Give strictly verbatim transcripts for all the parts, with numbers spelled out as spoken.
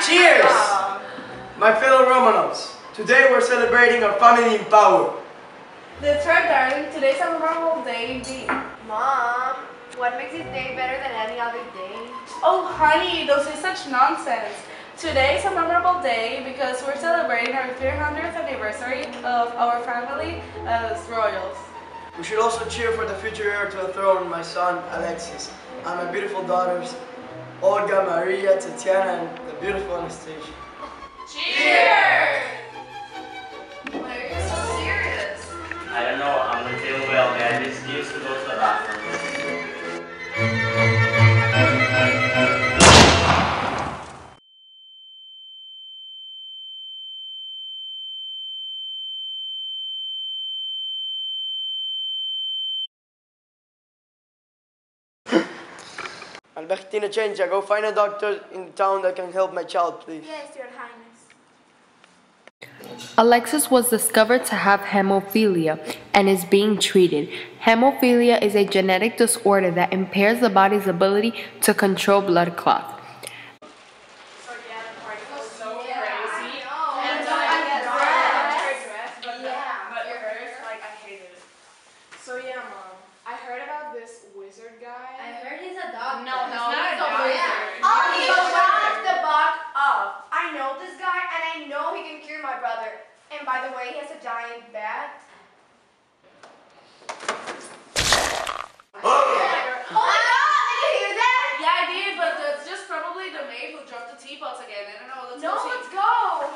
Cheers! My fellow Romanovs, today we're celebrating our family in power. That's right, darling. Today's a memorable day indeed. Mom, what makes this day better than any other day? Oh, honey, those is such nonsense. Today is a memorable day because we're celebrating our three hundredth anniversary of our family as royals. We should also cheer for the future heir to the throne, my son Alexis, and my beautiful daughters Olga, Maria, Tatiana, and the beautiful Anastasia. Cheers! Why are you so serious? I don't know, I'm not feeling well, man. I just used to go to the bathroom. Albertina Chencha, go find a doctor in town that can help my child, please. Yes, Your Highness. Alexis was discovered to have hemophilia and is being treated. Hemophilia is a genetic disorder that impairs the body's ability to control blood clots. So yeah, the party was so Yeah, crazy. I know. And And I I had get her dressed. dress, but, Yeah. but hers, like, I hated it. So yeah, Mom, I heard about this wizard guy. I heard he's a doctor. No, he's not a he's doctor. wizard. Oh, He's he's a the wizard. the buck up. I know this guy, and I know he can cure my brother. And by the way, he has a giant bat. Oh Oh my God! Did you hear that? Yeah, I did, but that's just probably the maid who dropped the teapots again. I don't know. Let's No, go see. let's go.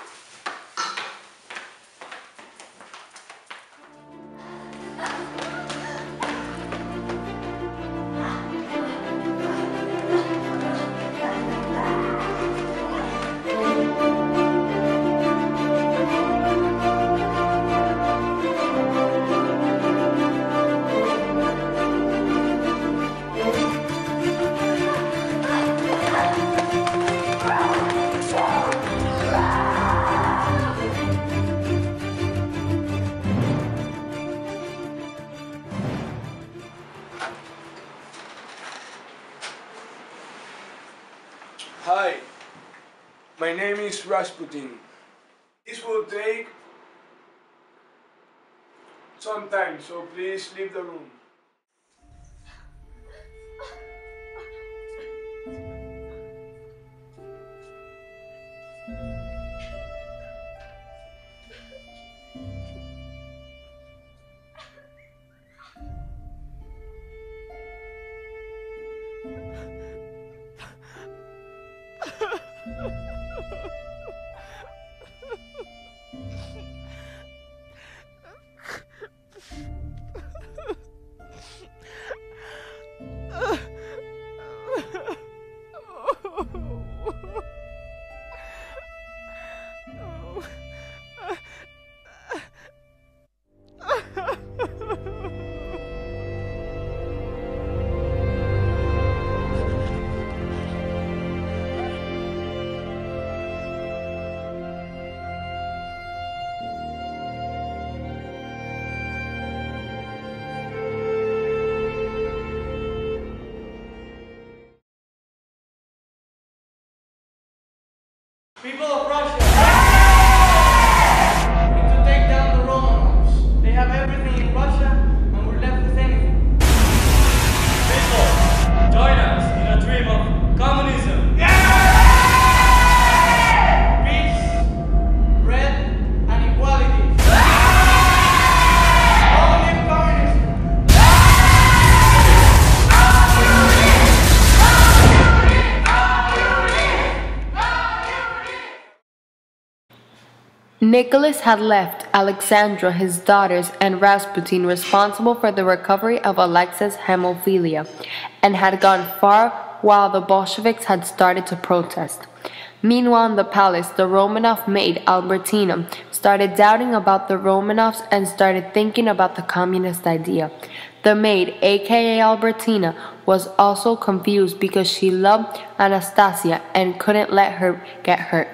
Hi, my name is Rasputin. This will take some time, so please leave the room. People of Russia, we need to take down the Romanovs. They have everything in Russia, and we're left with anything. People, join us in a dream of communism. Peace, bread, and equality. Long live communism! Nicholas had left Alexandra, his daughters, and Rasputin responsible for the recovery of Alexis' hemophilia, and had gone far while the Bolsheviks had started to protest. Meanwhile, in the palace, the Romanov maid, Albertina, started doubting about the Romanovs and started thinking about the communist idea. The maid, aka Albertina, was also confused because she loved Anastasia and couldn't let her get hurt.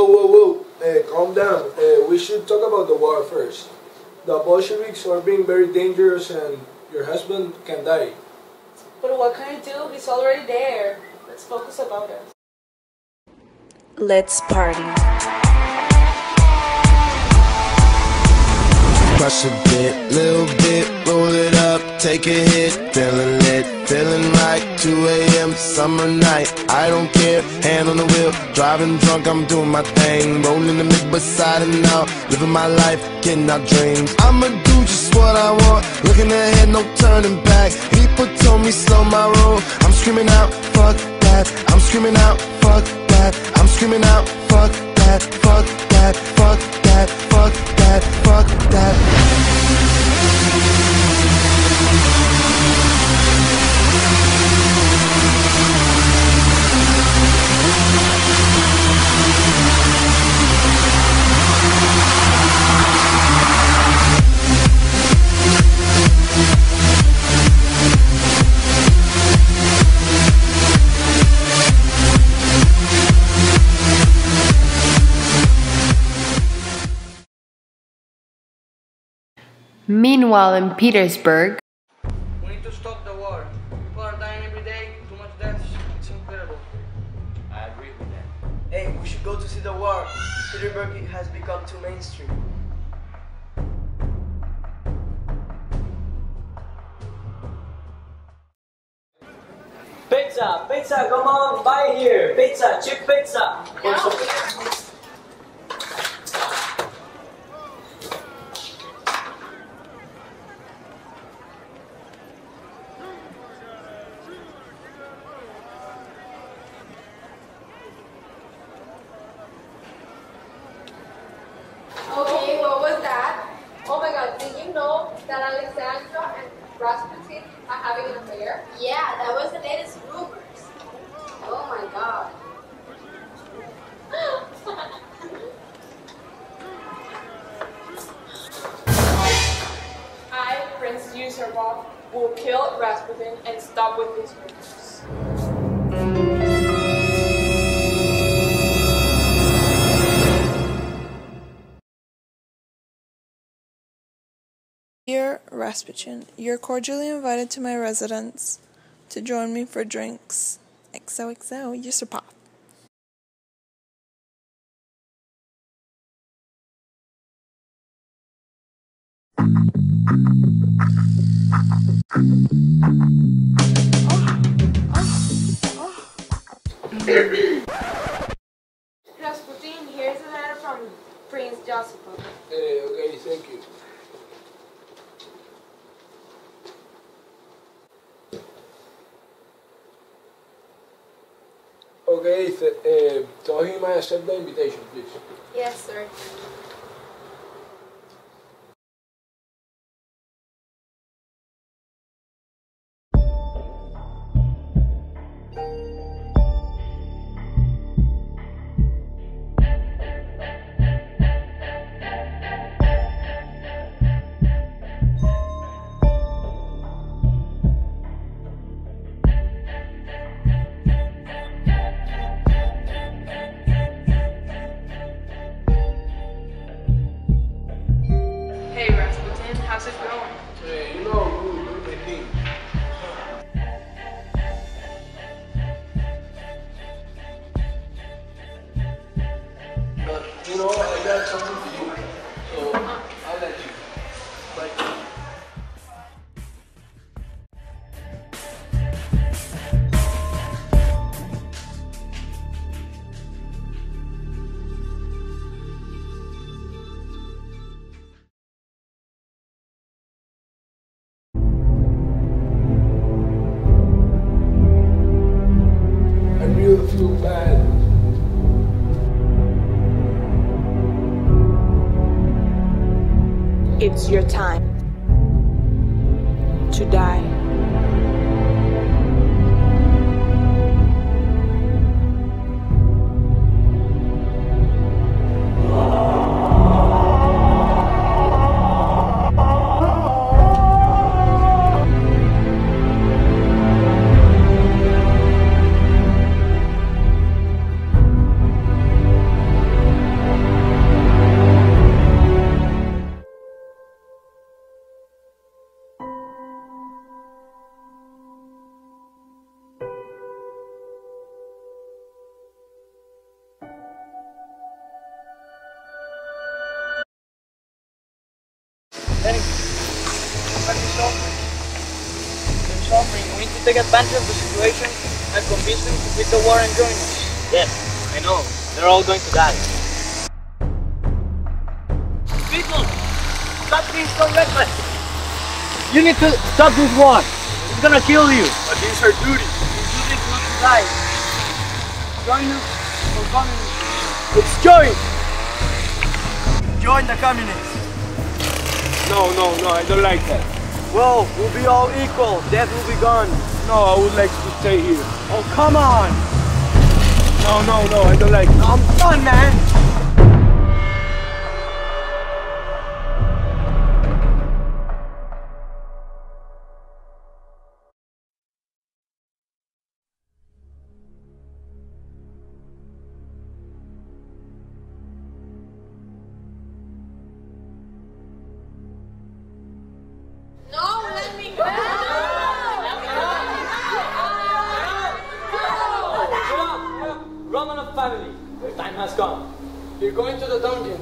whoa, whoa. Uh, calm down. Uh, we should talk about the war first. The Bolsheviks are being very dangerous and your husband can die. But what can I do? He's already there. Let's focus about it. Let's party. Crush a bit, little bit, roll it up, take a hit. Feeling lit, feeling right, two A M summer night. I don't care, hand on the wheel, driving drunk, I'm doing my thing. Rolling the mid beside and out, living my life, getting our dreams. I'ma do just what I want, looking ahead, no turning back. People told me slow my roll, I'm screaming out, fuck that. I'm screaming out, fuck that. I'm screaming out, fuck that, fuck that, fuck that, fuck that, fuck that. Meanwhile, in Petersburg, We need to stop the war. People are dying every day, too much death, it's incredible. I agree with that. Hey, we should go to see the war. Petersburg has become too mainstream. Pizza, pizza, come on, buy here. Pizza, cheap pizza. Okay, what was that? Oh my god, did you know that Alexandra and Rasputin are having an affair? Yeah, that was the latest rumors. Oh my god. I, Prince Yusupov, will kill Rasputin and stop with these rumors. Dear Rasputin, you're cordially invited to my residence to join me for drinks. X O X O, Yusupov. Rasputin, here's a letter from Prince Yusupov. Hey, okay, thank you. Okay, th uh, tell him I accept the invitation, please. Yes, sir. Hey Rasputin, how's it going? Hey, you know, I'm good, doing my thing. But, you know, I got something to do, so I'll let you. Bye. I really feel bad. It's your time to die. take advantage of the situation and convince them to quit the war and join us. Yes, I know. They're all going to die. People, stop being so reckless. You need to stop this war. It's gonna kill you. But it's our duty. Your duty is not to die. Join us for communism. Let's join! Join the communists. No, no, no, I don't like that. Well, we'll be all equal. Death will be gone. No, I would like to stay here. Oh, come on. No, no, no, I don't like it. I'm done, man. No, let me go! Romanov family, your time has come. You're going to the dungeon.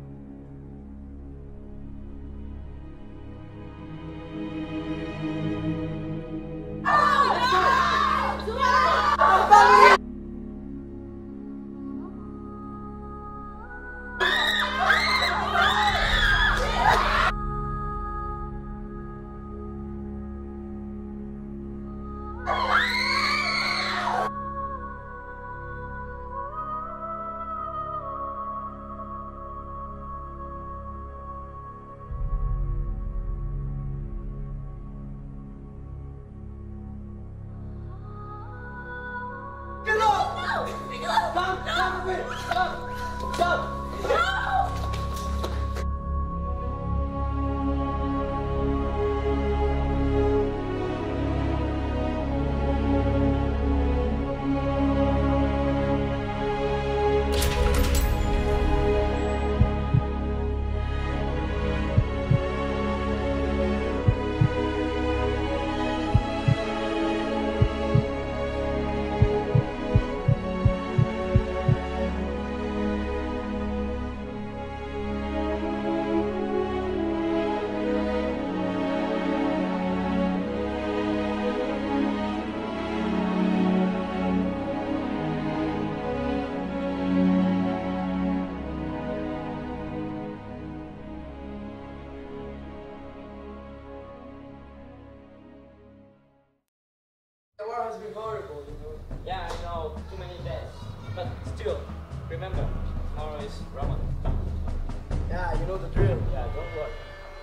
The war has been horrible, you know. Yeah, I know, too many deaths. But still, remember, tomorrow is Ramadan. Yeah, you know the drill. Yeah, don't worry.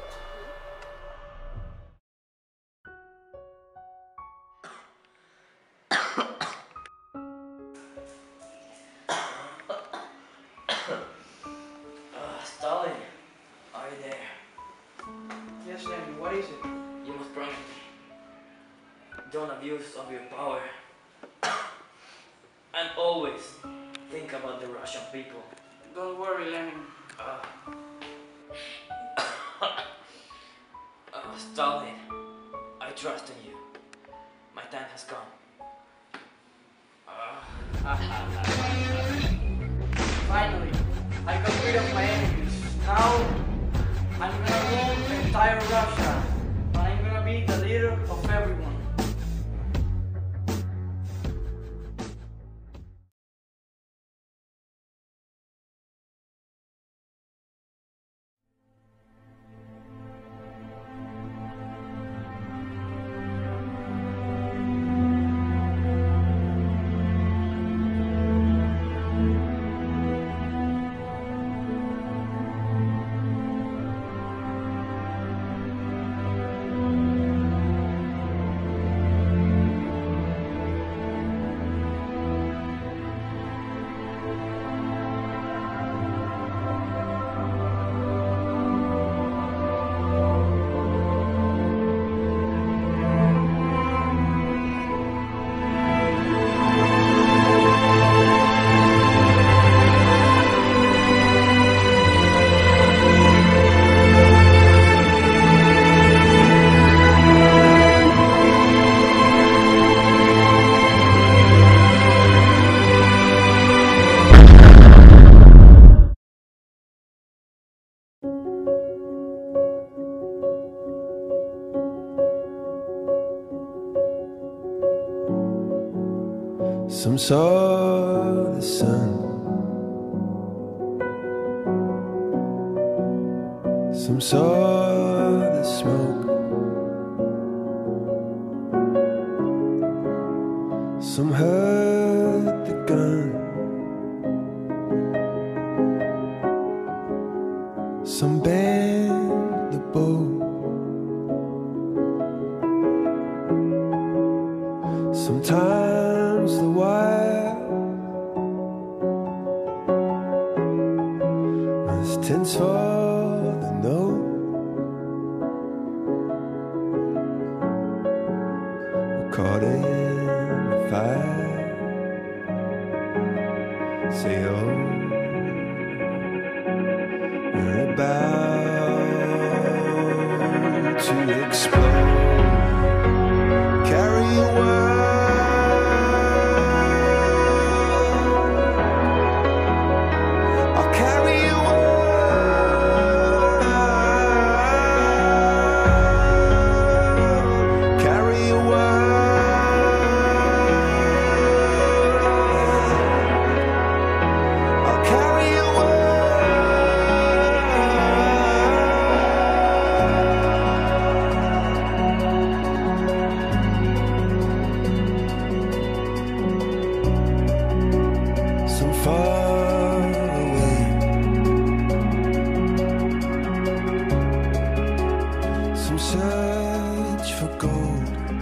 Uh, Stalin, are you there? Yes, Lenin, what is it? You must promise me. Don't abuse of your power. And always think about the Russian people. Don't worry, Lenin. Uh, uh, Stalin, I trust in you. My time has come. Uh, Finally, I got rid of my enemies. Now, I'm gonna rule the entire Russia. And I'm gonna be the leader of everyone. Some saw the sun, some saw the smoke, some heard the gun, some bent the bow, sometimes the wire was tense for the no. We're caught in the fire. Say oh, we're about to explode. Carry a word. Search for gold,